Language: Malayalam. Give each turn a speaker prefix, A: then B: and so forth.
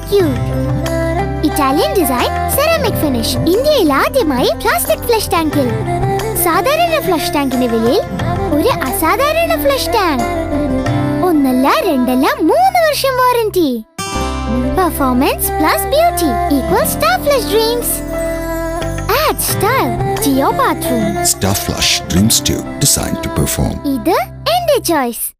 A: cute. Italian design, ceramic finish. ഇന്ത്യയിൽ ആദ്യമായി പ്ലാസ്റ്റിക് ഫ്ലഷ് ടാങ്കിൽ. സാധാരണ ഫ്ലഷ് ടാങ്കിന്റെ വിലയിൽ ഒരു അസാധാരണ ഫ്ലഷ് ടാങ്ക്. ഒന്നല്ല രണ്ടല്ല 3 വർഷം warranty. Performance plus beauty equals Star Flush Dreams. Add style to your bathroom.
B: Star Flush Dreams Tube, designed to perform.
A: ഇത് എന്റെ ചോയ്സ്.